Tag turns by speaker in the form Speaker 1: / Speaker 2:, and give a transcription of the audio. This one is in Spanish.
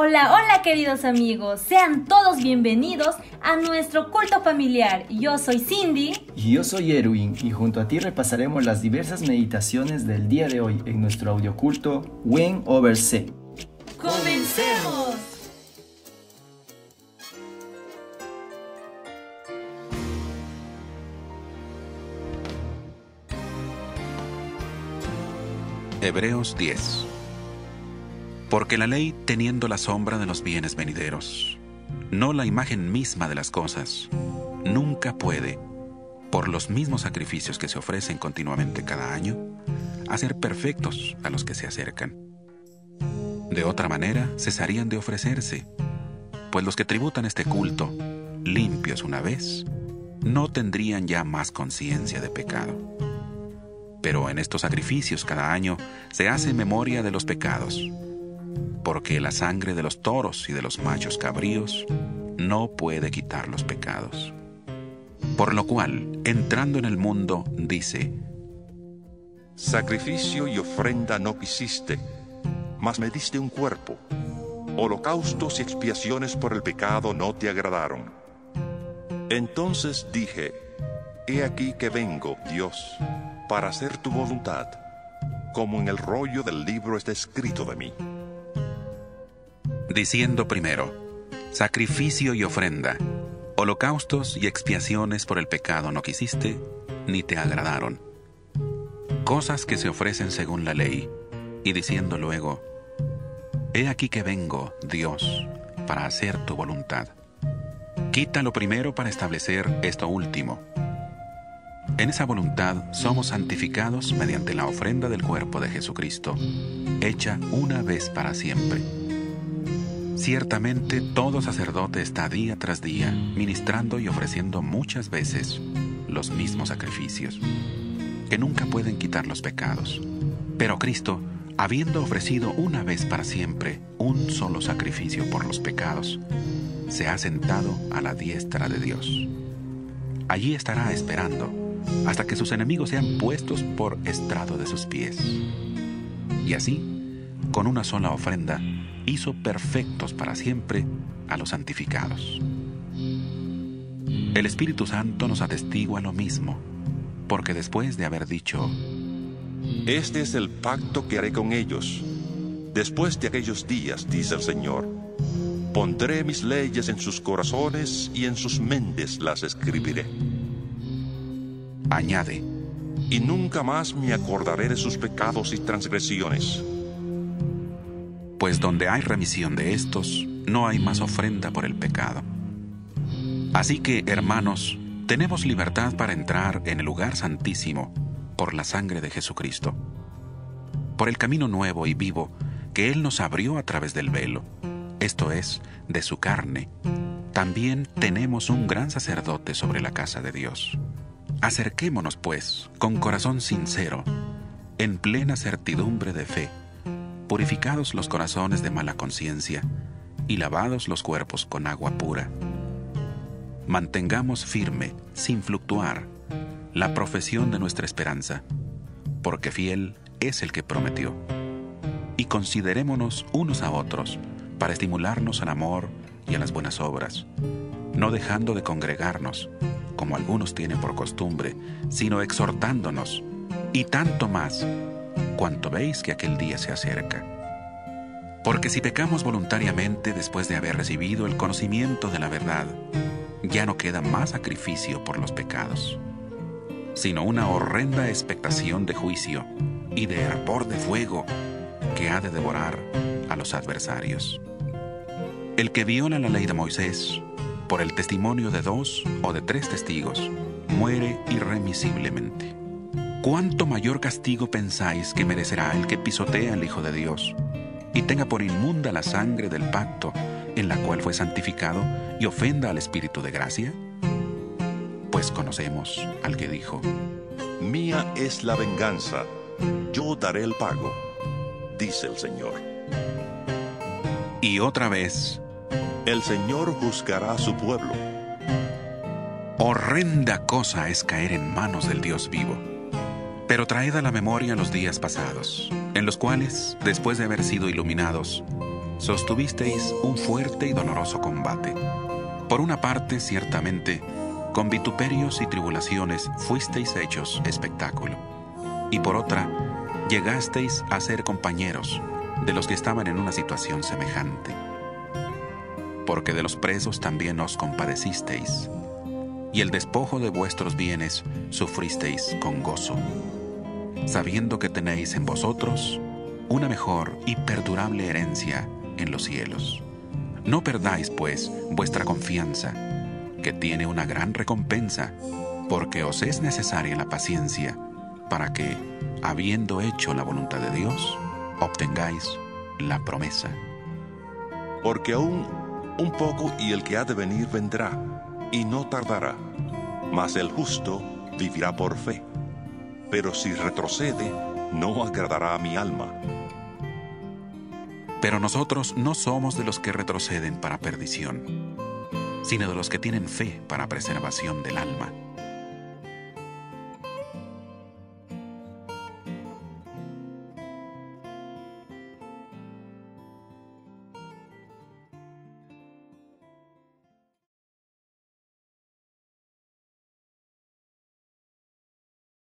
Speaker 1: Hola, hola queridos amigos, sean todos bienvenidos a nuestro culto familiar. Yo soy Cindy.
Speaker 2: Y yo soy Erwin, y junto a ti repasaremos las diversas meditaciones del día de hoy en nuestro audioculto Win Over C.
Speaker 1: ¡Comencemos!
Speaker 3: Hebreos 10. Porque la ley, teniendo la sombra de los bienes venideros, no la imagen misma de las cosas, nunca puede, por los mismos sacrificios que se ofrecen continuamente cada año, hacer perfectos a los que se acercan. De otra manera, cesarían de ofrecerse, pues los que tributan este culto, limpios una vez, no tendrían ya más conciencia de pecado. Pero en estos sacrificios cada año se hace memoria de los pecados, porque la sangre de los toros y de los machos cabríos no puede quitar los pecados. Por lo cual, entrando en el mundo, dice:
Speaker 4: Sacrificio y ofrenda no quisiste, mas me diste un cuerpo. Holocaustos y expiaciones por el pecado no te agradaron. Entonces dije: He aquí que vengo, Dios, para hacer tu voluntad, como en el rollo del libro está escrito de mí.
Speaker 3: Diciendo primero: sacrificio y ofrenda, holocaustos y expiaciones por el pecado no quisiste, ni te agradaron. Cosas que se ofrecen según la ley, y diciendo luego: He aquí que vengo, Dios, para hacer tu voluntad. Quita lo primero para establecer esto último. En esa voluntad somos santificados mediante la ofrenda del cuerpo de Jesucristo, hecha una vez para siempre. Ciertamente todo sacerdote está día tras día ministrando y ofreciendo muchas veces los mismos sacrificios, que nunca pueden quitar los pecados. Pero Cristo, habiendo ofrecido una vez para siempre un solo sacrificio por los pecados, se ha sentado a la diestra de Dios. Allí estará esperando hasta que sus enemigos sean puestos por estrado de sus pies. Y así, con una sola ofrenda, hizo perfectos para siempre a los santificados. El Espíritu Santo nos atestigua lo mismo, porque después de haber dicho:
Speaker 4: Este es el pacto que haré con ellos. Después de aquellos días, dice el Señor, pondré mis leyes en sus corazones y en sus mentes las escribiré.
Speaker 3: Añade:
Speaker 4: Y nunca más me acordaré de sus pecados y transgresiones.
Speaker 3: Pues donde hay remisión de estos, no hay más ofrenda por el pecado. Así que, hermanos, tenemos libertad para entrar en el lugar santísimo por la sangre de Jesucristo, por el camino nuevo y vivo que Él nos abrió a través del velo, esto es, de su carne. También tenemos un gran sacerdote sobre la casa de Dios. Acerquémonos, pues, con corazón sincero, en plena certidumbre de fe, purificados los corazones de mala conciencia y lavados los cuerpos con agua pura. Mantengamos firme, sin fluctuar, la profesión de nuestra esperanza, porque fiel es el que prometió. Y considerémonos unos a otros para estimularnos al amor y a las buenas obras, no dejando de congregarnos, como algunos tienen por costumbre, sino exhortándonos, y tanto más, cuanto veis que aquel día se acerca. Porque si pecamos voluntariamente después de haber recibido el conocimiento de la verdad, ya no queda más sacrificio por los pecados, sino una horrenda expectación de juicio y de hervor de fuego que ha de devorar a los adversarios. El que viola la ley de Moisés, por el testimonio de 2 o de 3 testigos, muere irremisiblemente. ¿Cuánto mayor castigo pensáis que merecerá el que pisotea al Hijo de Dios y tenga por inmunda la sangre del pacto en la cual fue santificado y ofenda al Espíritu de gracia? Pues conocemos al que dijo:
Speaker 4: Mía es la venganza, yo daré el pago, dice el Señor.
Speaker 3: Y otra vez:
Speaker 4: El Señor juzgará a su pueblo.
Speaker 3: Horrenda cosa es caer en manos del Dios vivo. Pero traed a la memoria los días pasados, en los cuales, después de haber sido iluminados, sostuvisteis un fuerte y doloroso combate. Por una parte, ciertamente, con vituperios y tribulaciones fuisteis hechos espectáculo, y por otra, llegasteis a ser compañeros de los que estaban en una situación semejante. Porque de los presos también os compadecisteis, y el despojo de vuestros bienes sufristeis con gozo, sabiendo que tenéis en vosotros una mejor y perdurable herencia en los cielos. No perdáis, pues, vuestra confianza, que tiene una gran recompensa, porque os es necesaria la paciencia, para que, habiendo hecho la voluntad de Dios, obtengáis la promesa.
Speaker 4: Porque aún un poco y el que ha de venir vendrá, y no tardará. Mas el justo vivirá por fe. Pero si retrocede, no agradará a mi alma.
Speaker 3: Pero nosotros no somos de los que retroceden para perdición, sino de los que tienen fe para preservación del alma.